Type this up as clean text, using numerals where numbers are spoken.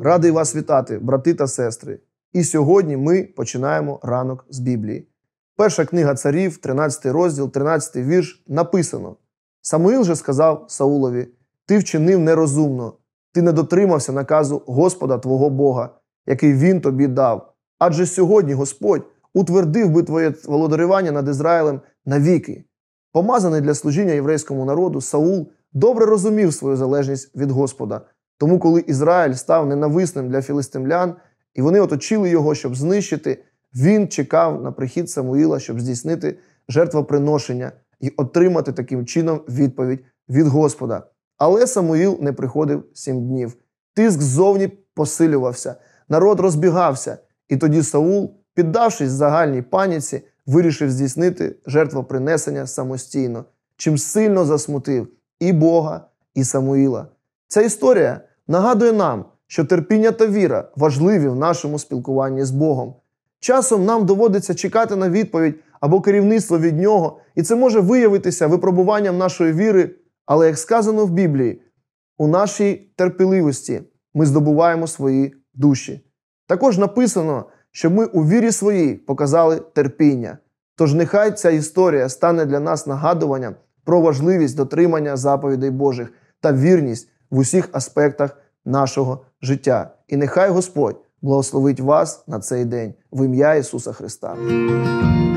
Радий вас вітати, брати та сестри. І сьогодні ми починаємо ранок з Біблії. Перша книга Царів, 13 розділ, 13 вірш, написано: «Самуїл же сказав Саулові: ти вчинив нерозумно, ти не дотримався наказу Господа твого Бога, який він тобі дав. Адже сьогодні Господь утвердив би твоє володарювання над Ізраїлем навіки». Помазаний для служіння єврейському народу, Саул добре розумів свою залежність від Господа. Тому, коли Ізраїль став ненависним для філистимлян, і вони оточили його, щоб знищити, він чекав на прихід Самуїла, щоб здійснити жертвоприношення і отримати таким чином відповідь від Господа. Але Самуїл не приходив 7 днів. Тиск ззовні посилювався, народ розбігався, і тоді Саул, піддавшись загальній паніці, вирішив здійснити жертвопринесення самостійно, чим сильно засмутив і Бога, і Самуїла. Ця історія нагадує нам, що терпіння та віра важливі в нашому спілкуванні з Богом. Часом нам доводиться чекати на відповідь або керівництво від Нього, і це може виявитися випробуванням нашої віри, але, як сказано в Біблії, у нашій терпеливості ми здобуваємо свої душі. Також написано, що ми у вірі своїй показали терпіння. Тож нехай ця історія стане для нас нагадуванням про важливість дотримання заповідей Божих та вірність в усіх аспектах нашого життя. І нехай Господь благословить вас на цей день в ім'я Ісуса Христа.